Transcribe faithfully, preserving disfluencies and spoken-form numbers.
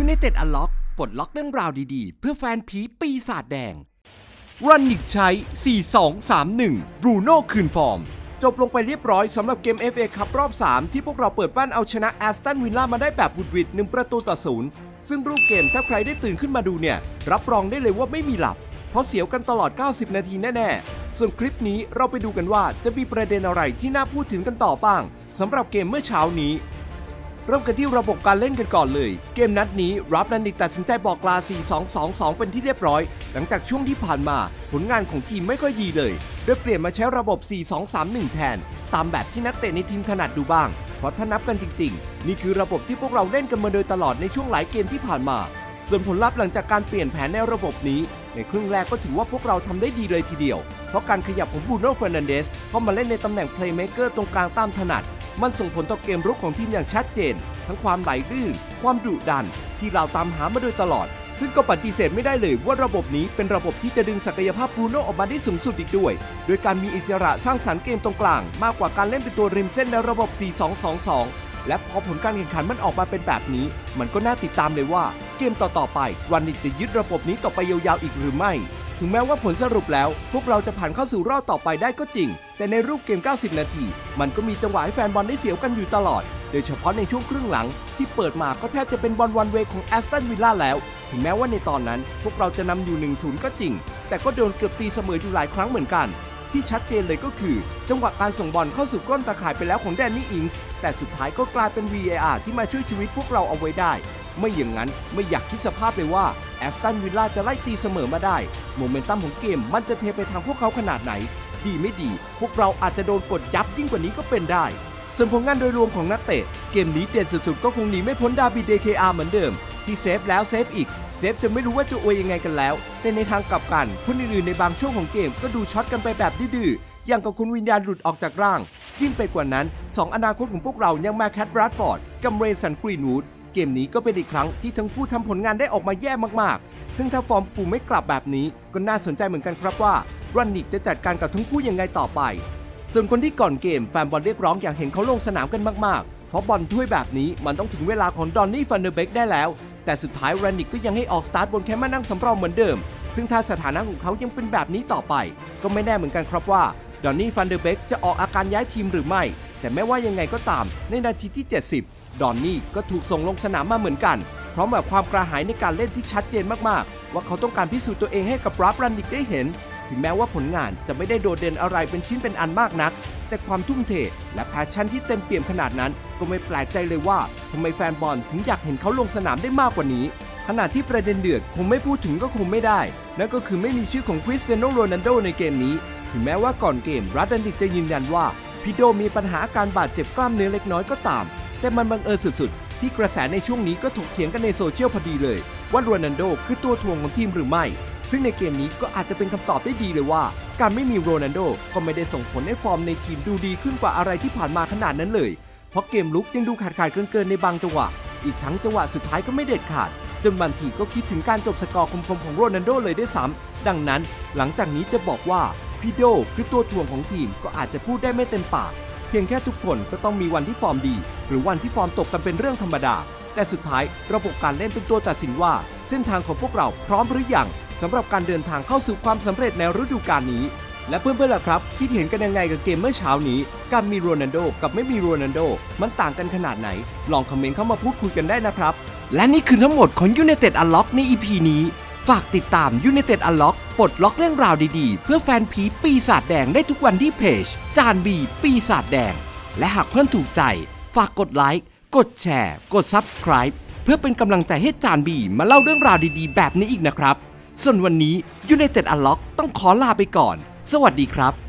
United Unlock ปลดล็อกเรื่องราวดีๆเพื่อแฟนผีปีศาจแดงรันนิกใช้ สี่ สอง สาม หนึ่ง บรูโน่คืนฟอร์มจบลงไปเรียบร้อยสำหรับเกม เอฟ เอ คัพรอบ สาม ที่พวกเราเปิดบ้านเอาชนะแอสตันวิลล่ามาได้แบบบุดหวิดหนึ่งประตูต่อศูนย์ซึ่งรูปเกมถ้าใครได้ตื่นขึ้นมาดูเนี่ยรับรองได้เลยว่าไม่มีหลับเพราะเสียวกันตลอดเก้าสิบนาทีแน่ๆส่วนคลิปนี้เราไปดูกันว่าจะมีประเด็นอะไรที่น่าพูดถึงกันต่อบ้างสำหรับเกมเมื่อเช้านี้เริ่มกันที่ระบบการเล่นกันก่อนเลยเกมนัดนี้รับนันดิกตัดสินใจบอกลา สี่ สอง สอง สอง เป็นที่เรียบร้อยหลังจากช่วงที่ผ่านมาผลงานของทีมไม่ค่อยดีเลยโดยเปลี่ยนมาใช้ระบบ สี่ สอง สาม หนึ่ง แทนตามแบบที่นักเตะในทีมถนัดดูบ้างเพราะถ้านับกันจริงๆนี่คือระบบที่พวกเราเล่นกันมาโดยตลอดในช่วงหลายเกมที่ผ่านมาส่วนผลลัพธ์หลังจากการเปลี่ยนแผนในระบบนี้ในครึ่งแรกก็ถือว่าพวกเราทำได้ดีเลยทีเดียวเพราะการขยับของบรูโน่ เฟอร์นันเดสเข้ามาเล่นในตำแหน่งเพลย์เมคเกอร์ตรงกลางตามถนัดมันส่งผลต่อเกมรุกของทีมอย่างชัดเจนทั้งความไหลลื่นความดุดันที่เราตามหามาโดยตลอดซึ่งก็ปฏิเสธไม่ได้เลยว่าระบบนี้เป็นระบบที่จะดึงศักยภาพบรูโน่ออกมาได้สูงสุดอีกด้วยโดยการมีอิสระสร้างสรรค์เกมตรงกลางมากกว่าการเล่นเป็นตัวริมเส้นในระบบ สี่ สอง สอง สอง และพอผลการแข่งขันมันออกมาเป็นแบบนี้มันก็น่าติดตามเลยว่าเกมต่อๆไปวันนี้จะยึดระบบนี้ต่อไปยาวๆอีกหรือไม่ถึงแม้ว่าผลสรุปแล้วพวกเราจะผ่านเข้าสู่รอบต่อไปได้ก็จริงแต่ในรูปเกมเก้าสิบนาทีมันก็มีจังหวะให้แฟนบอลได้เสียวกันอยู่ตลอดโดยเฉพาะในช่วงครึ่งหลังที่เปิดมาก็แทบจะเป็นบอลวันเวย์ของแอสตันวิลล่าแล้วถึงแม้ว่าในตอนนั้นพวกเราจะนำอยู่ หนึ่งศูนย์ ก็จริงแต่ก็โดนเกือบตีเสมออยู่หลายครั้งเหมือนกันที่ชัดเจนเลยก็คือจังหวะการส่งบอลเข้าสู่ก้นตาข่ายไปแล้วของแดนนี่อิงส์แต่สุดท้ายก็กลายเป็น วี เอ อาร์ ที่มาช่วยชีวิตพวกเราเอาไว้ได้ไม่อย่างนั้นไม่อยากคิดสภาพเลยว่าแอสตันวิลล่าจะไล่ตีเสมอมาได้โมเมนตัมของเกมมันจะเทไปทางพวกเขาขนาดไหนดีไม่ดีพวกเราอาจจะโดนกดยับยิ่งกว่านี้ก็เป็นได้ส่วนผลงานโดยรวมของนักเตะเกมนี้เด่นสุดๆก็คงหนีไม่พ้นดาบิด เด เค อาร์ เหมือนเดิมที่เซฟแล้วเซฟอีกเซฟจะไม่รู้ว่าจะอวยยังไงกันแล้วแต่ในทางกลับกันคนอื่นๆในบางช่วงของเกมก็ดูช็อตกันไปแบบดื้อๆอย่างกับคุณวิญญาณหลุดออกจากร่างยิ่งไปกว่านั้นสองอนาคตของพวกเรายังมาแคท แรดฟอร์ดกับเรนสัน กรีนวูดเกมนี้ก็เป็นอีกครั้งที่ทั้งคู่ทำผลงานได้ออกมาแย่มากๆซึ่งถ้าฟอร์มกูไม่กลับแบบนี้ก็น่าสนใจเหมือนกันครับว่ารันนิกจะจัดการกับทั้งคู่ยังไงต่อไปส่วนคนที่ก่อนเกมแฟนบอลเรียกร้องอยากเห็นเขาลงสนามกันมากๆเพราะบอลถ้วยแบบนี้มันต้องถึงเวลาของดอนนี่ ฟันเดอร์เบคได้แล้วแต่สุดท้ายรันนิกก็ยังให้ออกสตาร์ทบนแคมป์มานั่งสำรองเหมือนเดิมซึ่งถ้าสถานะของเขายังเป็นแบบนี้ต่อไปก็ไม่แน่เหมือนกันครับว่าดอนนี่ ฟันเดอร์เบคจะออกอาการย้ายทีมหรือไม่แต่แม้ว่ายังไงก็ตามในนาทีที่เจ็ดสิบดอนนี่ก็ถูกส่งลงสนามมาเหมือนกันพร้อมกับความกระหายในการเล่นที่ชัดเจนมากๆว่าเขาต้องการพิสูจน์ตัวเองให้กับรับรันนิกได้เห็นถึงแม้ว่าผลงานจะไม่ได้โดดเด่นอะไรเป็นชิ้นเป็นอันมากนักแต่ความทุ่มเทและแพชชั่นที่เต็มเปี่ยมขนาดนั้นก็ไม่แปลกใจเลยว่าทำไมแฟนบอลถึงอยากเห็นเขาลงสนามได้มากกว่านี้ขณะที่ประเด็นเดือดคงไม่พูดถึงก็คงไม่ได้นั่นก็คือไม่มีชื่อของคริสเตียโน โรนัลโดในเกมนี้ถึงแม้ว่าก่อนเกมรันนิกจะยืนยันว่าพี่โดมีปัญหาอาการบาดเจ็บกล้ามเนื้อเล็กน้อยก็ตามแต่มันบังเอิญสุดๆที่กระแสในช่วงนี้ก็ถกเถียงกันในโซเชียลพอดีเลยว่าโรนัลโดคือตัวถ่วงของทีมหรือไม่ซึ่งในเกมนี้ก็อาจจะเป็นคำตอบได้ดีเลยว่าการไม่มีโรนัลโดก็ไม่ได้ส่งผลให้ฟอร์มในทีมดูดีขึ้นกว่าอะไรที่ผ่านมาขนาดนั้นเลยเพราะเกมลุกยังดูขาดขาดเกินๆในบางจังหวะอีกทั้งจังหวะสุดท้ายก็ไม่เด็ดขาดจนบางทีก็คิดถึงการจบสกอร์คมๆของโรนัลโดเลยด้วยซ้ำดังนั้นหลังจากนี้จะบอกว่าพี่โดคือตัวถ่วงของทีมก็อาจจะพูดได้ไม่เต็มปากเพียงแค่ทุกคนก็ต้องมีวันที่ฟอร์มดีหรือวันที่ฟอร์มตกกันเป็นเรื่องธรรมดาแต่สุดท้ายระบบการเล่นเป็นตัวตัดสินว่าเส้นทางของพวกเราพร้อมหรือยังสำหรับการเดินทางเข้าสู่ความสำเร็จในฤดูกาลนี้และเพื่อนๆล่ะครับคิดเห็นกันยังไงกับเกมเมื่อเช้านี้การมีโรนัลโดกับไม่มีโรนัลโดมันต่างกันขนาดไหนลองคอมเมนต์เข้ามาพูดคุยกันได้นะครับและนี่คือทั้งหมดของ United Unlock ใน อี พี นี้ฝากติดตาม United Unlock ปลดล็อกเรื่องราวดีๆเพื่อแฟนผีปีศาจแดงได้ทุกวันที่เพจจานบีปีศาจแดงและหากเพื่อนถูกใจฝากกดไลค์กดแชร์กด ซับสไครบ์ เพื่อเป็นกำลังใจให้จานบีมาเล่าเรื่องราวดีๆแบบนี้อีกนะครับส่วนวันนี้ United Unlock ต้องขอลาไปก่อนสวัสดีครับ